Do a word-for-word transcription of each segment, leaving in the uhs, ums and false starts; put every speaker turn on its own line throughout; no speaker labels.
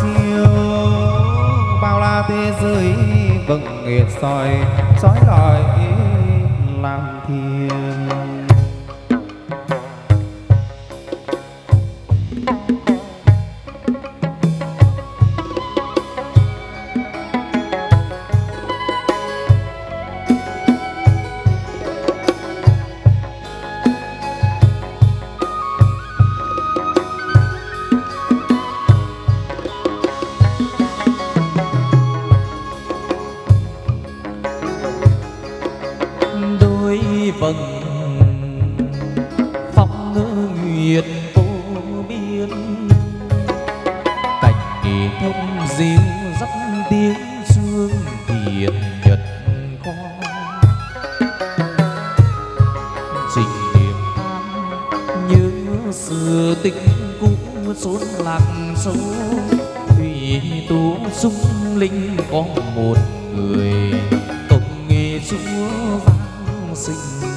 siêu bao la thế giới vầng nghiệt soi sói lọi làm thiên.
vầng phong ngơ nguyệt vô biên, cảnh kỳ thông diêu dắt tiếng chuông thiền nhật quang. Trình niệm an nhớ xưa tình cũ chốn lạc sâu, thủy tú sung linh có một người công nghệ chúa vang sinh.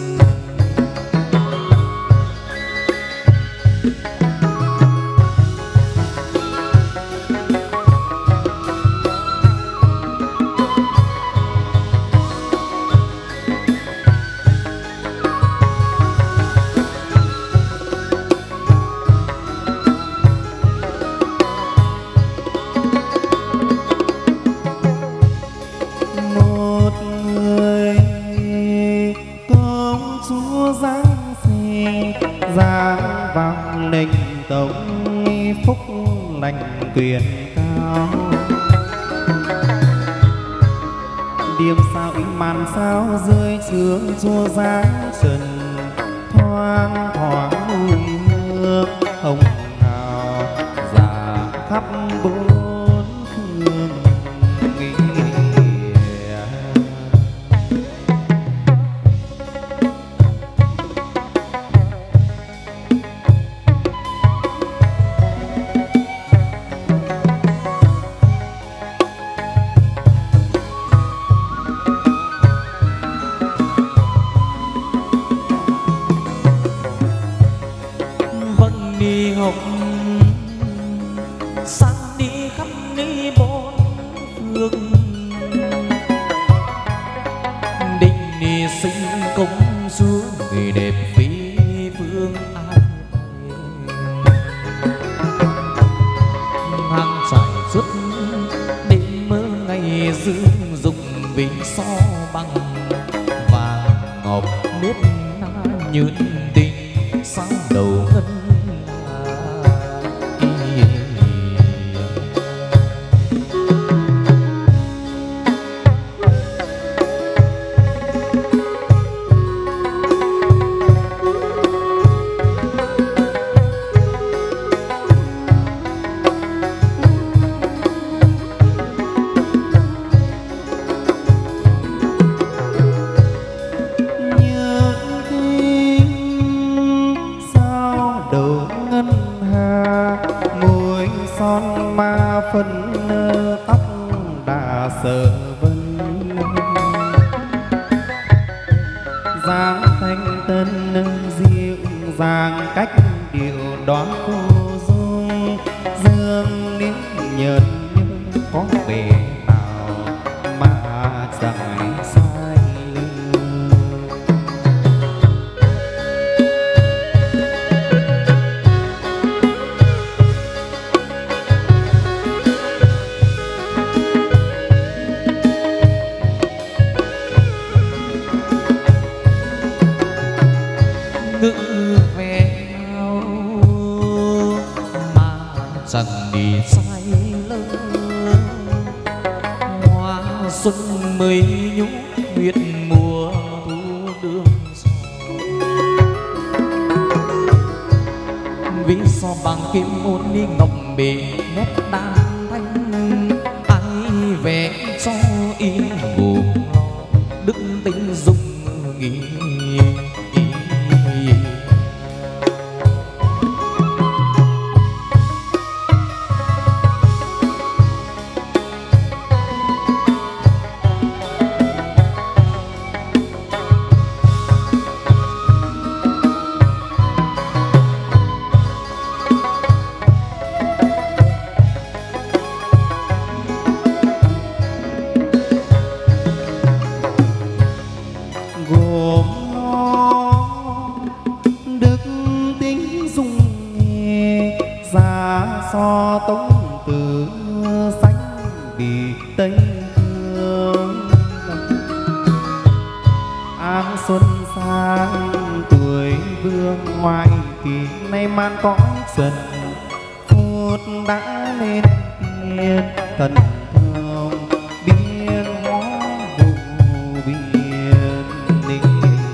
Quyền cao điềm sao in màn sao rơi sướng chua dáng trần thoáng thoáng mùi hương hồng hào giả khắp bốn phương nghĩa. do tống tử sánh bị tây thương. An xuân sang tuổi vương ngoại kỳ, nay man cõi trần phút đã lên tiên thần thương biên hóa vụ biên định.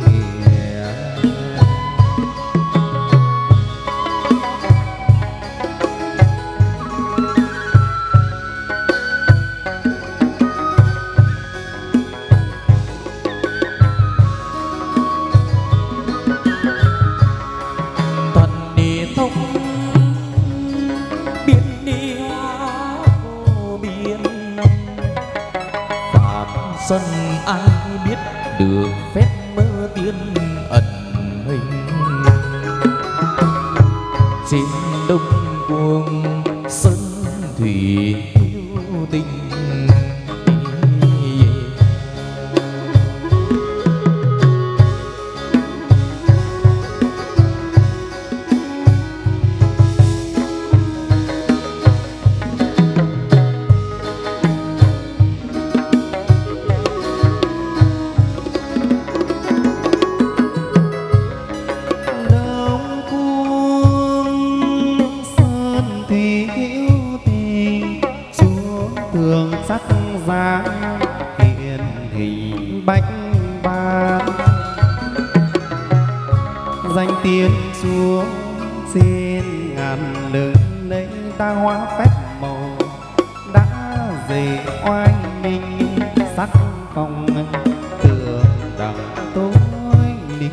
Sân ai biết được phép mơ tiên ẩn hình, trên đông cuồng sân thủy yêu tình.
Sắc giá hiện hình bách ban, danh tiếng xuống trên ngàn đời lấy ta hóa phép màu đã dày oanh minh sắc phong tựa đằng tối ninh.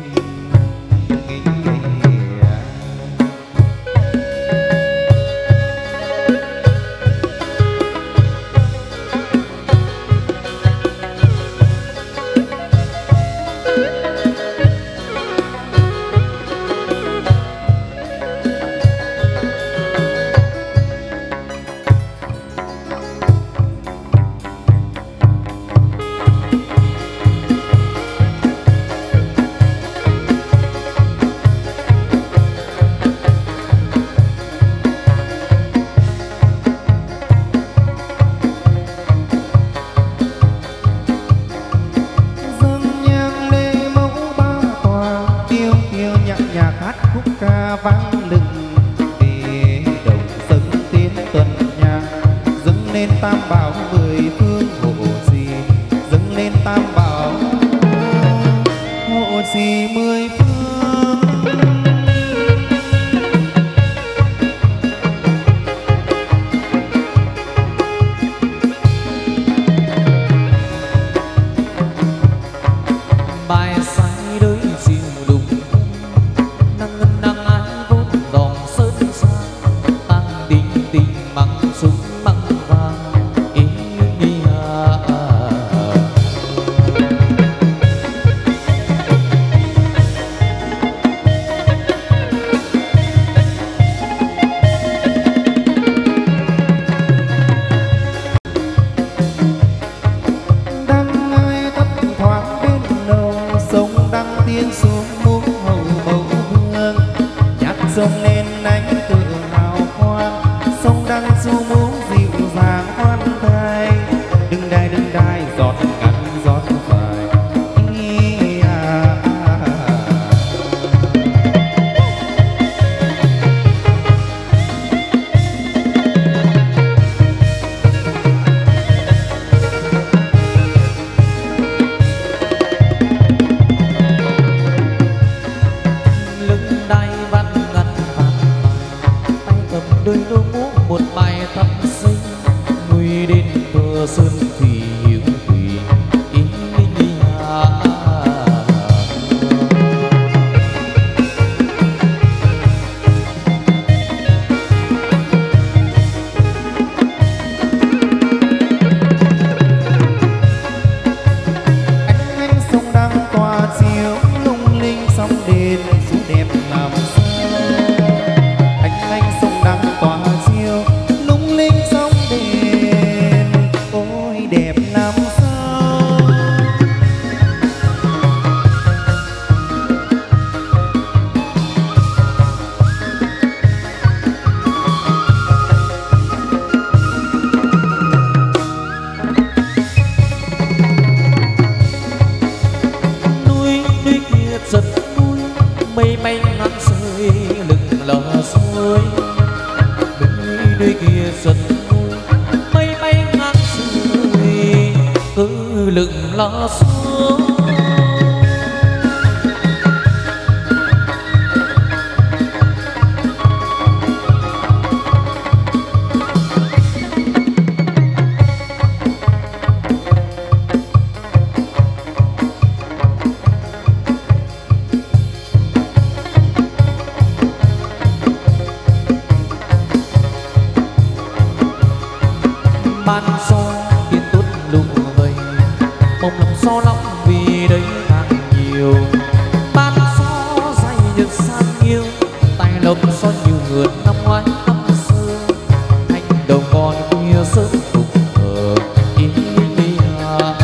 Vang lừng về đồng sân tiến tuần nhang, dâng lên tam bảo mười phương hộ trì, dâng lên tam bảo hộ trì mười phương.
Bài say đới diệu đục nắng nắng
sông lên ánh tự hào quang, sông đang du muốn dịu dàng khoan thai, đừng đai đừng đai giọt ngắn giọt dài. Ý à, à, à.
Lưng đai văn ngân vàng tay cầm đôi đôi múa một bài thắm sinh, nguy đến bờ sơn thủy hiếu thủy ý à.
Ánh ánh sông đang tỏa chiếu lung linh sóng đền dù đẹp làm sao. Ánh ánh sông đang tỏa chiếu lung linh sóng đền ôi
lỡ xuống. Ban gió tiên tốt lung vầy, mong lòng gió lắm vì đấy càng nhiều. Ban gió dày nhật san yêu, tay lộc gió nhiều ngượt năm ngoái năm xưa. Anh đầu con kia sớm cùng ở ý à.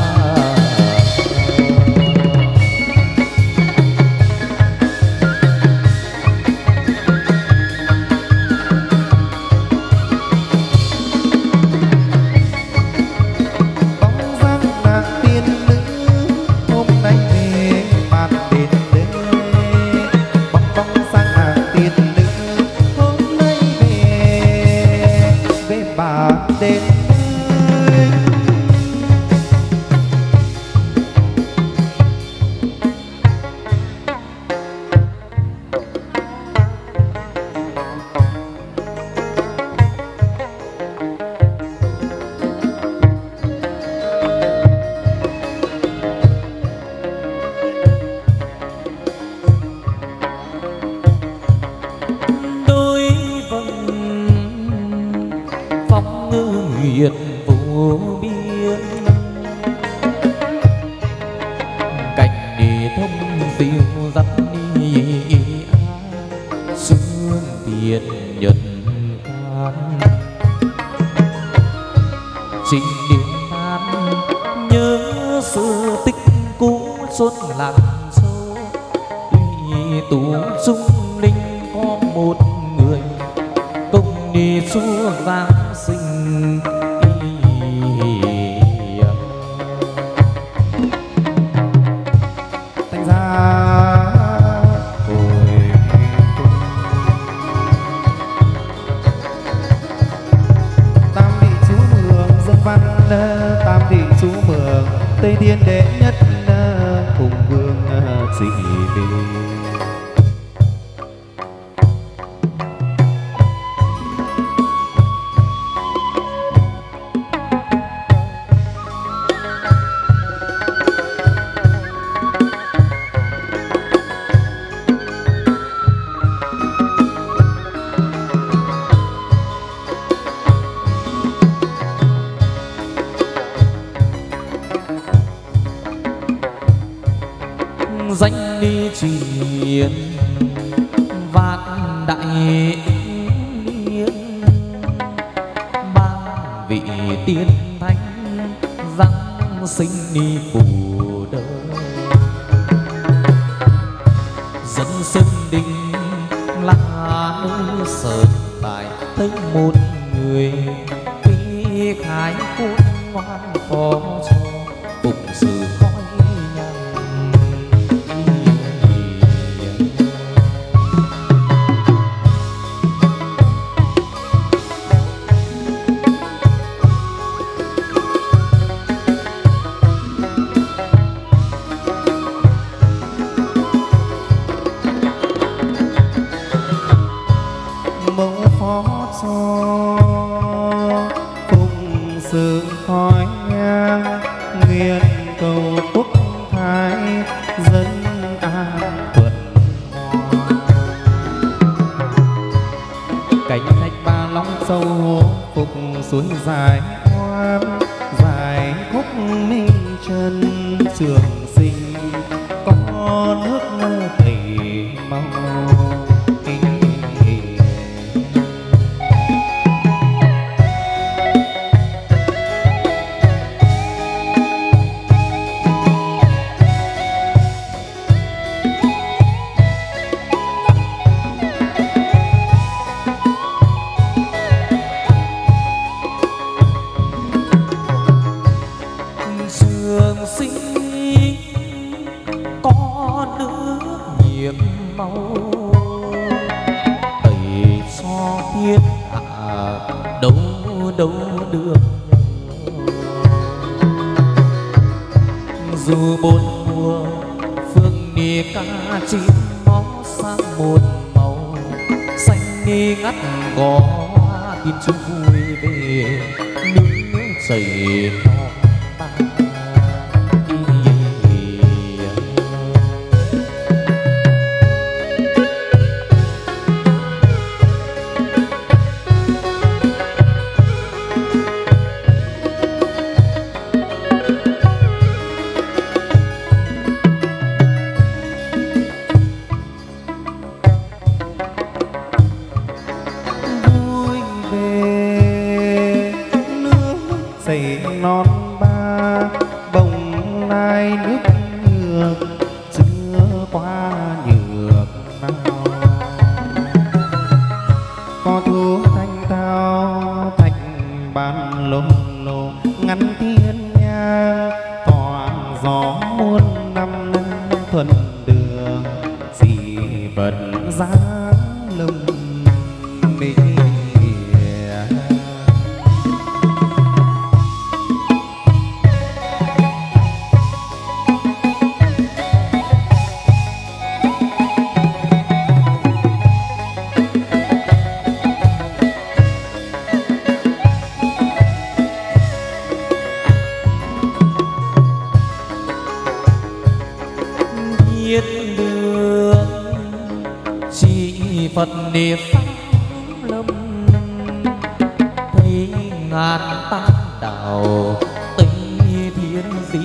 Nguyệt vô biên cảnh đi thông phiêu dắt đi sương tiền nhật quan trình điện tan nhớ sự tích cũ xuân lặng sâu tuy tú dung linh có một người công đi xua giáng sinh.
Thành ra hồi tam vị chú mường dân văn tam vị chú mường Tây Thiên đệ nhất cùng vương dị vị.
Danh đi truyền vạn đại niên ba vị tiên thánh giáng sinh đi phù đời dân sơn đình là nơi sở tại tới một người khi khai quốc ngoan phó cho phục sự khói
sương khói nhang nguyện cầu quốc thái dân an thuận hòa. Cánh thạch ba long sâu phục suối dài hoang dài khúc minh chân trường sinh có nước tẩy mau.
Tẩy so thiên hạ đâu đâu được dù bốn mùa phương đi ca chim mó sang một màu xanh đi ngắt có tin chung vui về nước chảy non ta.
Non ba bồng lai nước ngược chưa qua nhược nào có thú thanh thao thạch bàn lô lô ngắn thiên nha tỏa gió muôn năm thuần đường dị vật dáng lưng mỹ.
Phật địa pháp lâm thấy ngàn tam đạo tây thiên di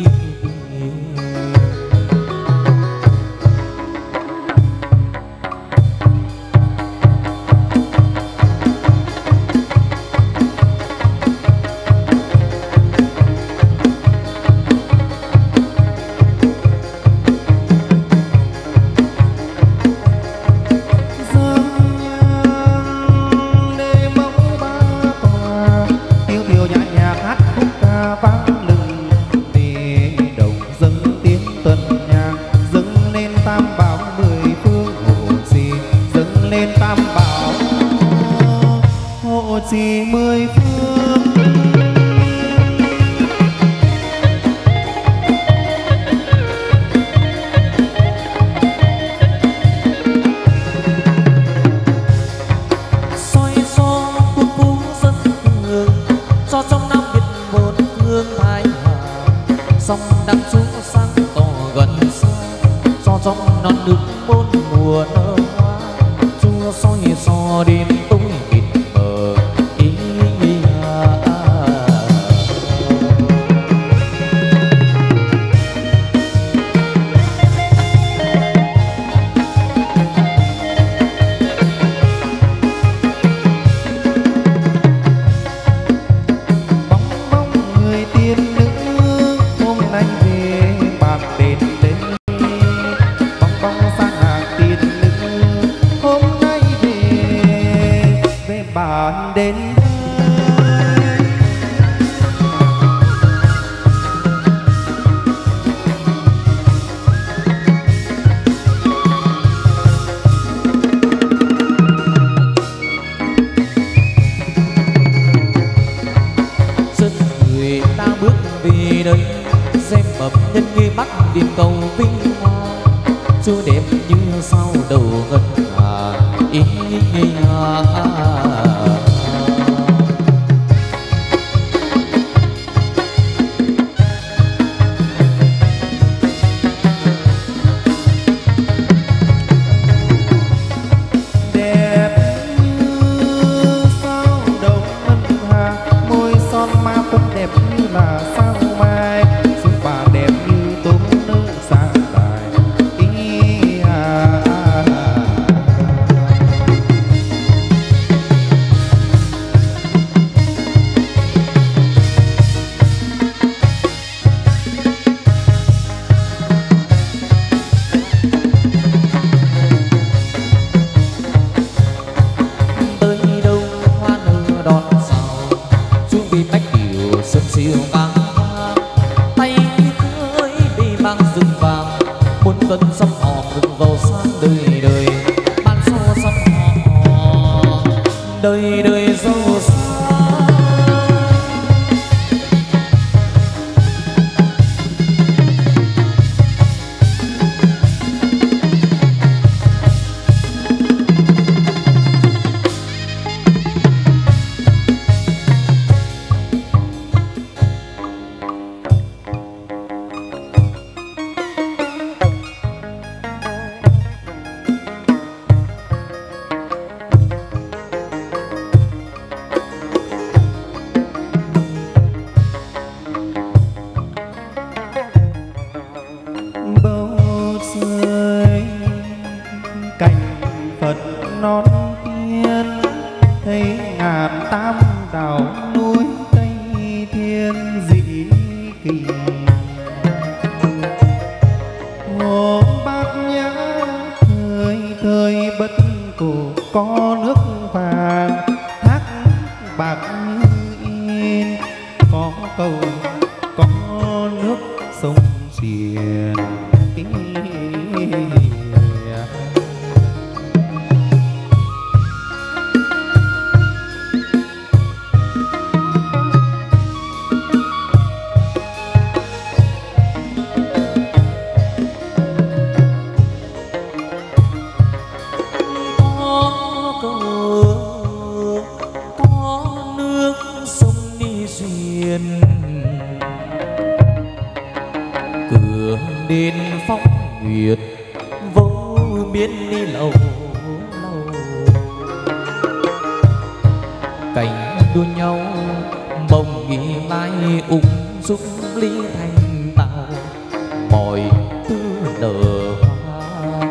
mười phương. Soi gió cuốn phú dân hương cho trong năm Việt một hương thái hòa sông đang xuống sang tỏ gần xa cho trong non nước bốn mùa nở hoa chúa soi gió đến tối mịt mờ.
Bạn đến
dân người ta bước về đây xem bẩm nhân nghi bắt điền cầu vinh hoa chúa đẹp như sao đầu ngân hà ý à. Tân sông hò rực rỡ sáng đời đời ban số sông hò đời đời giàu sang.
cầu có nước sông xiền.
Đến phong nguyệt vô biên đi lâu lâu, cảnh đua nhau bồng nghĩ mai ung dung ly thành tạo, mọi thứ nở hoa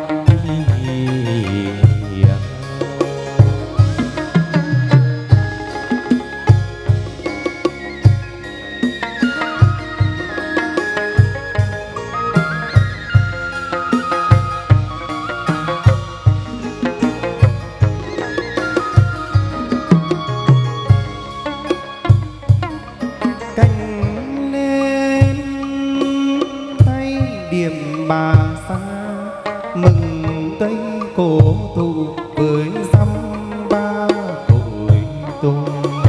bà xa mừng cây cổ thụ với dăm ba cội tùng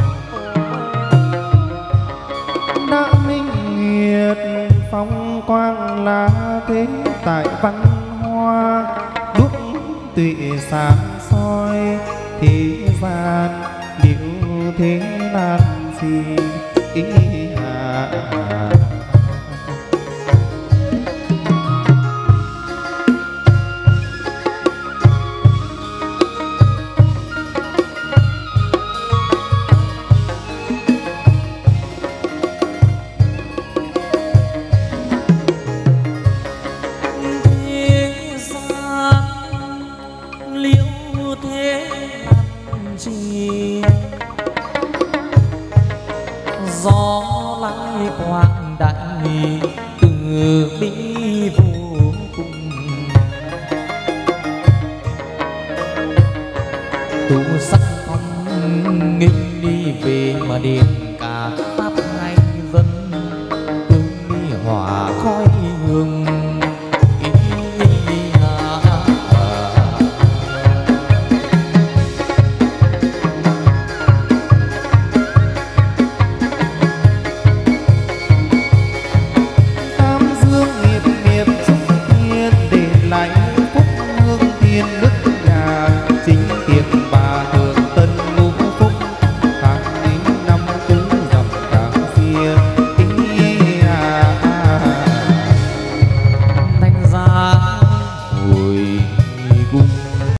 đã minh nguyệt phong quang lá thế tại văn hoa đuốc tuệ sáng soi thế gian điệu thế nan gì ý à, à.
Gió lái quang đại từ bi vô cùng, tu sắc phong nghênh đi về mà đêm